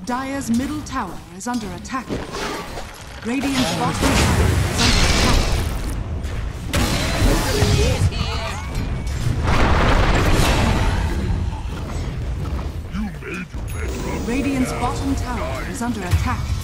Dire's middle tower is under attack. Radiant's bottom tower is under attack. Radiant's bottom tower is under attack.